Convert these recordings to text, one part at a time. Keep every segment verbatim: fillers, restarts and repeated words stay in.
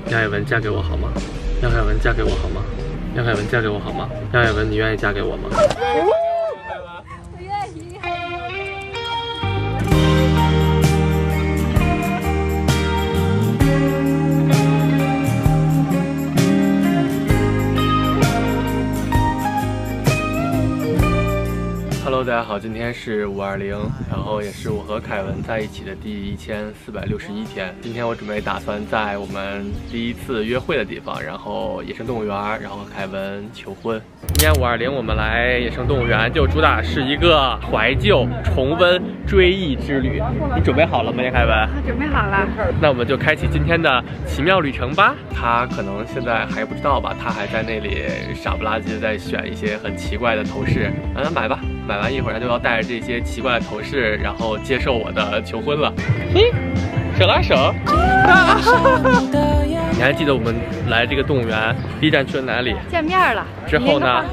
杨海文嫁给我好吗？杨海文嫁给我好吗？杨海文嫁给我好吗？杨海文，你愿意嫁给我吗？ 我愿意。 Hello， 大家好，今天是五二零，然后也是我和凯文在一起的第一千四百六十一天。今天我准备打算在我们第一次约会的地方，然后野生动物园，然后和凯文求婚。今天五二零我们来野生动物园，就主打是一个怀旧、重温、追忆之旅。你准备好了吗，凯文？ 准备好了。 那我们就开启今天的奇妙旅程吧。他可能现在还不知道吧，他还在那里傻不拉几的在选一些很奇怪的头饰，让他买吧。买完一会儿，他就要带着这些奇怪的头饰，然后接受我的求婚了。嘿，手拉手。啊、你还记得我们来这个动物园第一站去了哪里？ 见面了。 之后呢？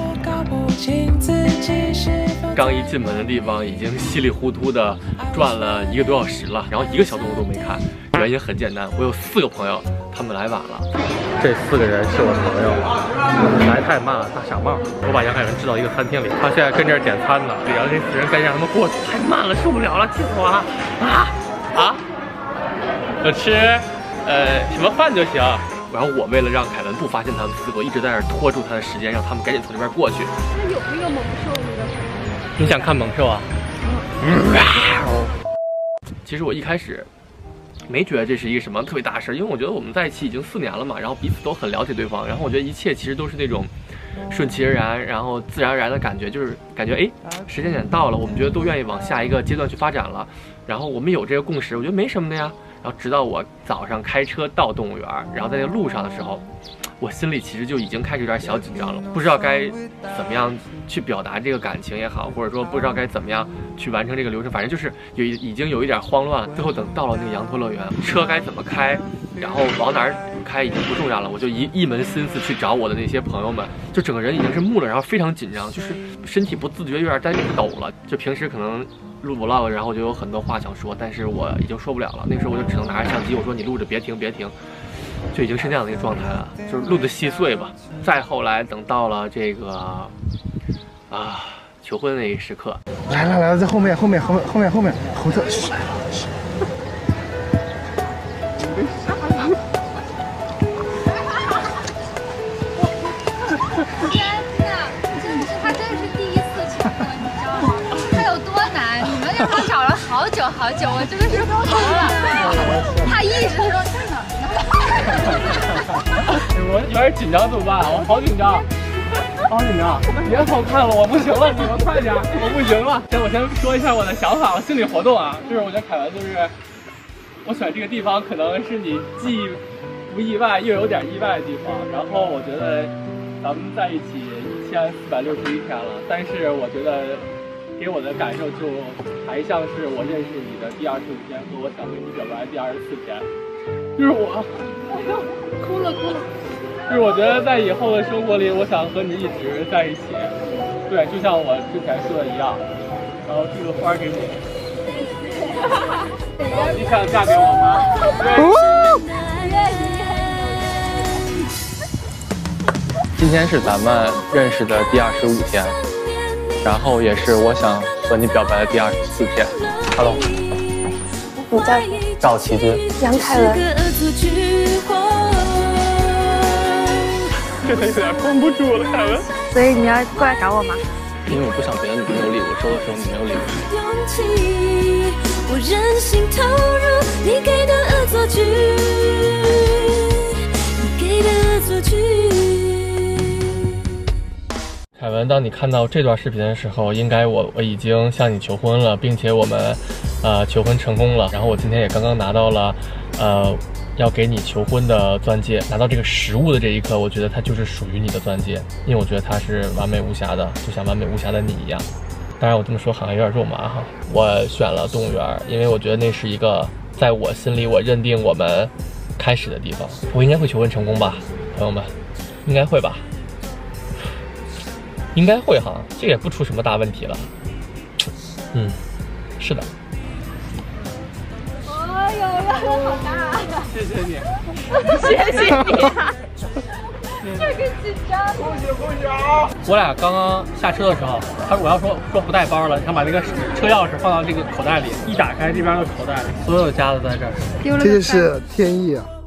刚一进门的地方，已经稀里糊涂的转了一个多小时了，然后一个小动物都没看。原因很简单，我有四个朋友，他们来晚了。这四个人是我朋友，来太慢了，大傻帽。我把杨海文支到一个餐厅里，他现在跟这儿点餐呢。然后这四人该让他们过去，太慢了，受不了了，气死我了！啊啊！我吃呃什么饭就行。然后我为了让凯文不发现他们四个，一直在那儿拖住他的时间，让他们赶紧从这边过去。 那有没有猛兽那个？ 你想看猛兽啊？嗯、其实我一开始没觉得这是一个什么特别大的事，因为我觉得我们在一起已经四年了嘛，然后彼此都很了解对方，然后我觉得一切其实都是那种顺其而然，然后自然而然的感觉，就是感觉哎，时间点到了，我们觉得都愿意往下一个阶段去发展了，然后我们有这个共识，我觉得没什么的呀。然后直到我早上开车到动物园，然后在那个路上的时候，我心里其实就已经开始有点小紧张了，不知道该怎么样去表达这个感情也好，或者说不知道该怎么样去完成这个流程，反正就是有已经有一点慌乱了。最后等到了那个羊驼乐园，车该怎么开，然后往哪儿开已经不重要了，我就一一门心思去找我的那些朋友们，就整个人已经是木了，然后非常紧张，就是身体不自觉有点在抖了。就平时可能录 vlog， 然后就有很多话想说，但是我已经说不了了。那时候我就只能拿着相机，我说你录着别停别停，就已经是那样的一个状态了，就是录的细碎吧。再后来等到了这个啊求婚那一时刻， 来来来，在后面后面后面后面后面后侧。 天哪，真是他真是第一次求婚，你知道吗？他有多难？你们让他找了好久好久，我真的是服了。他一直说在哪呢？ 我有点紧张怎么办？我好紧张，好紧张！别偷看了，我不行了，你们快点，我不行了。先我先说一下我的想法，我心理活动啊，就是我觉得凯文就是，我选这个地方可能是你既不意外又有点意外的地方。然后我觉得咱们在一起一千四百六十一天了，但是我觉得给我的感受就还像是我认识你的第二十五天和我想跟你表白第二十四天，就是我哭了哭了。 就是我觉得在以后的生活里，我想和你一直在一起。对，就像我之前说的一样。然后这个花给你。你想嫁给我吗？今天是咱们认识的第二十五天，然后也是我想和你表白的第二十四天。Hello， 你叫赵奇军， 杨凯文。 这有点绷不住了，凯文。 所以你要过来找我吗？ 因为我不想别的女朋友礼物，收的时候你没有礼物。 我任性投入你给的恶作剧，你给的恶作剧。 凯文，当你看到这段视频的时候，应该我我已经向你求婚了，并且我们呃求婚成功了。然后我今天也刚刚拿到了呃。要给你求婚的钻戒，拿到这个实物的这一刻，我觉得它就是属于你的钻戒，因为我觉得它是完美无瑕的，就像完美无瑕的你一样。当然我这么说好像有点肉麻哈。我选了动物园，因为我觉得那是一个在我心里我认定我们开始的地方。我应该会求婚成功吧，朋友们，应该会吧，应该会哈，这也不出什么大问题了。嗯，是的。 哎呦，压力好大。 谢谢你， 谢谢你、啊。 这个紧张。 恭喜恭喜啊！我俩刚刚下车的时候，他我要说说不带包了，想把那个车钥匙放到这个口袋里，一打开这边的口袋，所有家都在这儿。 这就是天意啊！